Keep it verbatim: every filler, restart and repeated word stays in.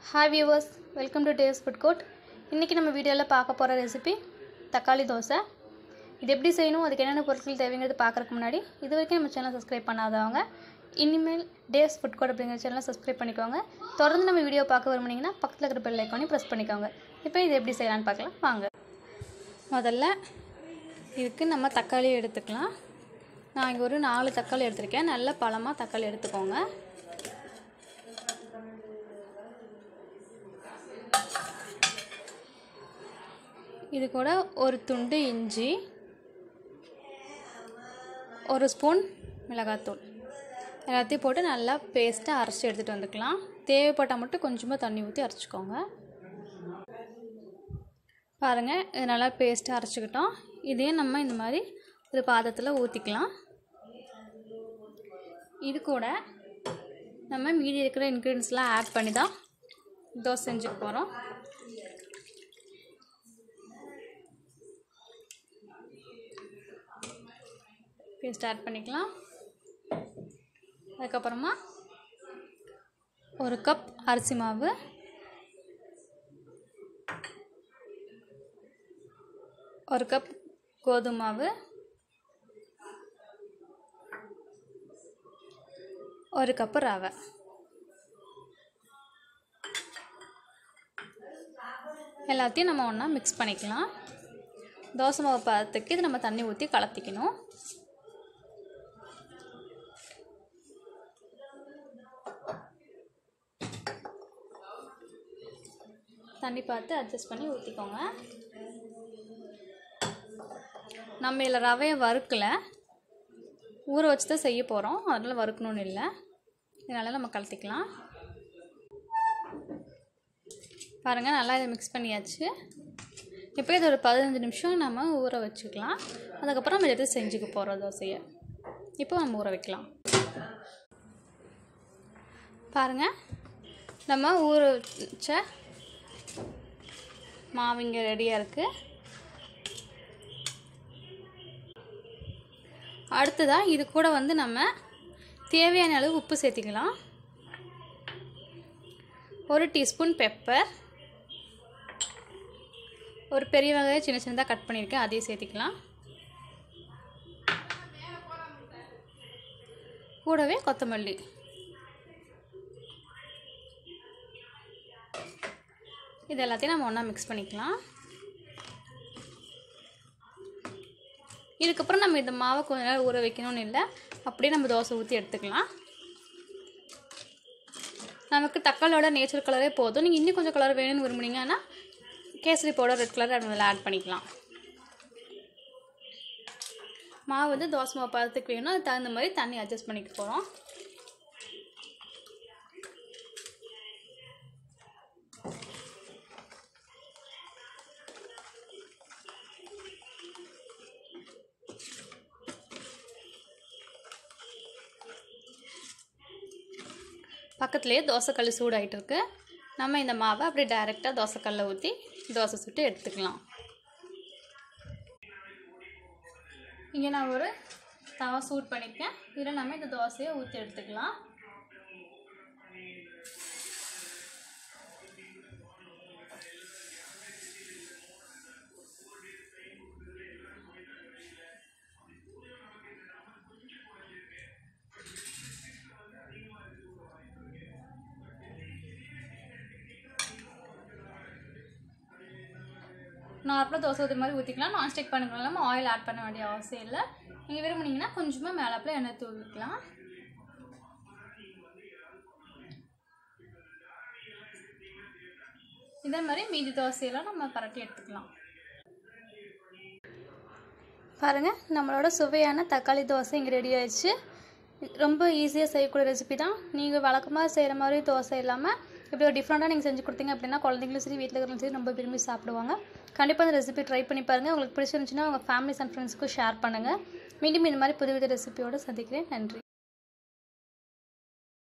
Hi viewers, welcome to Dave's Food Court. இன்னைக்கு நம்ம வீடியோல பார்க்க போற ரெசிபி தக்காளி தோசை. இது எப்படி செய்யணும் அதுக்கு என்னென்ன பொருட்கள் தேவைங்கிறது பார்க்கறதுக்கு முன்னாடி இதுவரைக்கும் நம்ம சேனலை சப்ஸ்கிரைப் பண்ணாதவங்க இனிமேல் Dave's Food Court அப்படிங்கற சேனலை சப்ஸ்கிரைப் பண்ணிக்கோங்க. தொடர்ந்து நம்ம வீடியோ பார்க்க விரும்புனீங்கன்னா பக்கத்துல இருக்கிற பெல் ஐகானை பிரஸ் பண்ணிக்கோங்க. இப்போ இது எப்படி செய்யலாம்னு பார்க்கலாம் வாங்க. முதல்ல இதுக்கு நம்ம தக்காளி எடுத்துக்கலாம். நான் இங்க ஒரு நாலு தக்காளி எடுத்துர்க்கேன். நல்ல பழமா தக்காளி எடுத்துக்கோங்க. இது கூட ஒரு துண்டு இஞ்சி, ஒரு ஸ்பூன் மிளகாய்த்தூள் எல்லாத்தையும் போட்டு நல்லா பேஸ்ட்டா அரைச்சு எடுத்துட்டு வந்துக்கலாம். தேவைப்பட்டா மட்டும் கொஞ்சமா தண்ணி ஊத்தி அரைச்சுக்கோங்க. பாருங்க இது நல்லா பேஸ்ட்டா அரைச்சுக்கிட்டோம். இதே நம்ம இந்த மாதிரி ஒரு பாத்திரத்துல ஊத்திக்கலாம். இது கூட நம்ம மீதி இருக்கிற இன்கிரிடியன்ட்ஸ்லாம் ஆட் பண்ணி தான் தோசை செஞ்சுக்க போறோம். பேஸ்ட் ஆட் பண்ணிக்கலாம். அதுக்கு அப்புறமா ஒரு கப் அரிசி மாவு, ஒரு கப் கோதுமை மாவு, ஒரு கப் ரவை, எல்லாத்தையும் நம்ம ஒண்ணா mix பண்ணிக்கலாம். தோசை மாவு பதத்துக்கு இது நம்ம தண்ணி ஊத்தி கலக்கிக்கணும். தண்ணி பார்த்து அட்ஜஸ்ட் பண்ணி ஊத்திக்கோங்க. நம்ம இல்ல ரவையை வறுக்கல, ஊற வச்சு தான் செய்ய போறோம். அதனால வறுக்கணும்னு இல்ல. இதனால நம்ம கலக்கிக்கலாம். பாருங்க நல்லா இத mix பண்ணியாச்சு. இப்போ இது ஒரு பதினைந்து நிமிஷம் நம்ம ஊற வச்சுக்கலாம். அதுக்கு அப்புறம் நம்ம எடுத்து செஞ்சுக்க போறோம் தோசையை. இப்போ நம்ம ஊற வைக்கலாம். பாருங்க நம்ம ஊற வச்ச மாவு இங்க ரெடியா இருக்கு. அடுத்ததா இது கூட வந்து நம்ம தேவையான அளவு உப்பு சேர்த்துக்கலாம். ஒரு டீஸ்பூன் பெப்பர், ஒரு பெரிய வெங்காயம் சின்ன சின்னதா கட் பண்ணிருக்கேன் அதையும் சேர்த்துக்கலாம். கூடவே கொத்தமல்லி, இது எல்லாத்தையும் நம்ம ஒண்ணா mix பண்ணிக்கலாம். இதுக்கு அப்புறம் நம்ம இந்த மாவை கொஞ்ச நேரம் ஊற வைக்கணும்னு இல்ல, அப்படியே நம்ம தோசை ஊத்தி எடுத்துக்கலாம். நமக்கு தக்காளியோட நேச்சுரல் கலரே போதும். நீங்க இன்னும் கொஞ்சம் கலர் வேணும்னு விரும்புனீங்கன்னா கேசரி பவுடர், ரெட் கலர் அதுல ஆட் பண்ணிக்கலாம். மாவு வந்து தோசை மாவு பதத்துக்கு வேணும், அதுக்கு தகுந்த மாதிரி தண்ணி அட்ஜஸ்ட் பண்ணிக்க போறோம். பக்கத்துலயே தோசை கல் சூடாயிட்டு இருக்கு. நம்ம இந்த மாவை அப்படியே டைரக்டா தோசை கல்ல ஊத்தி தோசை சுட்டு எடுத்துக்கலாம். இங்க நான் ஒரு தவா சூட் பண்ணிருக்கேன். இதுல நம்ம இந்த தோசையை ஊத்தி எடுத்துக்கலாம். நார்மலா தோசை ஊத்துற மாதிரி ஊத்திக்கலாம். நான் ஸ்டிக் பண்ணிக்கலாம். ஆயில் ஆட் பண்ண வேண்டிய அவசியம் இல்ல. நீங்க விரும்புனீங்கன்னா கொஞ்சமா மேலாப்ல எண்ணெய் தூவிக்கலாம். இதே மாதிரி மீதி தோசையெல்லாம் நம்ம பரட்டி எடுத்துக்கலாம். பாருங்க நம்மளோட சுவையான தக்காளி தோசை இங்க ரெடி ஆயிடுச்சு. ரொம்ப ஈஸியா செய்யக்கூடிய ரெசிபி தான். நீங்க வழக்கமா செய்யற மாதிரி தோசை இல்லாம இப்படி ஒரு டிஃபரண்டா நீங்க செஞ்சு கொடுத்தீங்க அப்படினா குழந்தைகளும் சரி வீட்ல இருக்கிறவங்களும் சரி ரொம்ப விரும்பி சாப்பிடுவாங்க. கண்டிப்பா இந்த ரெசிபி ட்ரை பண்ணி பாருங்க. உங்களுக்கு பிடிச்சிருந்துச்சுனா உங்க ஃபேமிலிஸ் அண்ட் ஃப்ரெண்ட்ஸ்க்கு ஷேர் பண்ணுங்க. மீண்டும் இந்த மாதிரி புதிய புதிய ரெசிபியோட சந்திக்கிறேன். நன்றி.